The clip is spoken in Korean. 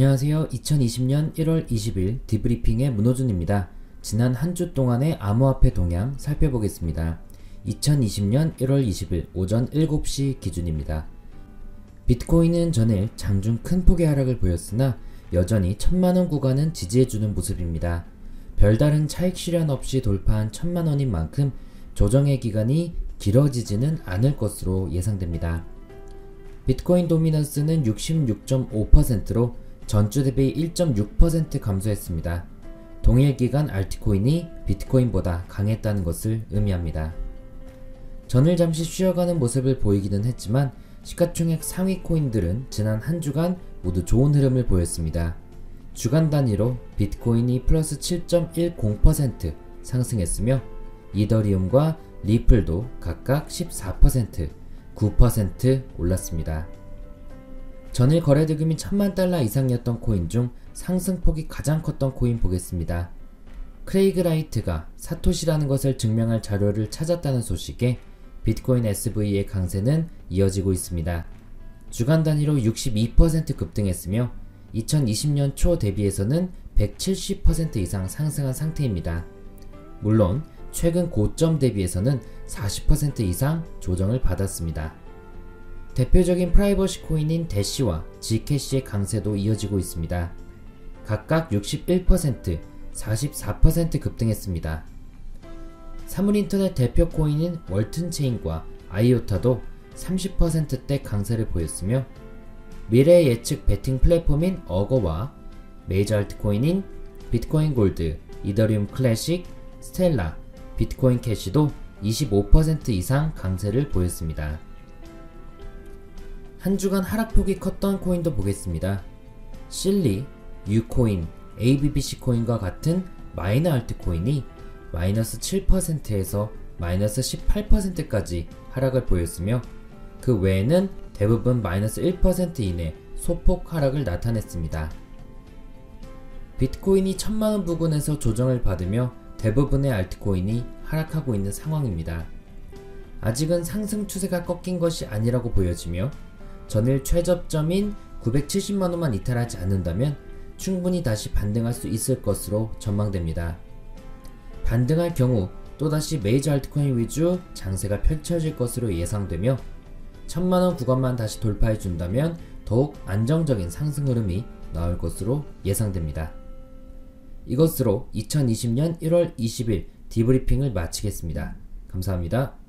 안녕하세요. 2020년 1월 20일 디브리핑의 문호준입니다. 지난 한 주 동안의 암호화폐 동향 살펴보겠습니다. 2020년 1월 20일 오전 7시 기준입니다. 비트코인은 전일 장중 큰 폭의 하락을 보였으나 여전히 1000만원 구간은 지지해주는 모습입니다. 별다른 차익 실현 없이 돌파한 1000만원인 만큼 조정의 기간이 길어지지는 않을 것으로 예상됩니다. 비트코인 도미넌스는 66.5%로 전주 대비 1.6% 감소했습니다. 동일 기간 알트코인이 비트코인보다 강했다는 것을 의미합니다. 전일 잠시 쉬어가는 모습을 보이기는 했지만 시가총액 상위 코인들은 지난 한 주간 모두 좋은 흐름을 보였습니다. 주간 단위로 비트코인이 플러스 7.10% 상승했으며 이더리움과 리플도 각각 14%, 9% 올랐습니다. 전일 거래대금이 1000만 달러 이상이었던 코인 중 상승폭이 가장 컸던 코인 보겠습니다. 크레이그 라이트가 사토시라는 것을 증명할 자료를 찾았다는 소식에 비트코인 SV의 강세는 이어지고 있습니다. 주간 단위로 62% 급등했으며 2020년 초 대비해서는 170% 이상 상승한 상태입니다. 물론 최근 고점 대비해서는 40% 이상 조정을 받았습니다. 대표적인 프라이버시 코인인 대시와 G캐시의 강세도 이어지고 있습니다. 각각 61%, 44% 급등했습니다. 사물인터넷 대표 코인인 월튼체인과 아이오타도 30%대 강세를 보였으며 미래 예측 베팅 플랫폼인 어거와 메이저 알트코인인 비트코인 골드, 이더리움 클래식, 스텔라, 비트코인 캐시도 25% 이상 강세를 보였습니다. 한 주간 하락폭이 컸던 코인도 보겠습니다. 실리, 유코인, ABBC 코인과 같은 마이너 알트코인이 마이너스 7%에서 마이너스 18%까지 하락을 보였으며 그 외에는 대부분 마이너스 1% 이내 소폭 하락을 나타냈습니다. 비트코인이 1000만원 부근에서 조정을 받으며 대부분의 알트코인이 하락하고 있는 상황입니다. 아직은 상승 추세가 꺾인 것이 아니라고 보여지며 전일 최저점인 970만원만 이탈하지 않는다면 충분히 다시 반등할 수 있을 것으로 전망됩니다. 반등할 경우 또다시 메이저 알트코인 위주 장세가 펼쳐질 것으로 예상되며 1000만원 구간만 다시 돌파해준다면 더욱 안정적인 상승 흐름이 나올 것으로 예상됩니다. 이것으로 2020년 1월 20일 디브리핑을 마치겠습니다. 감사합니다.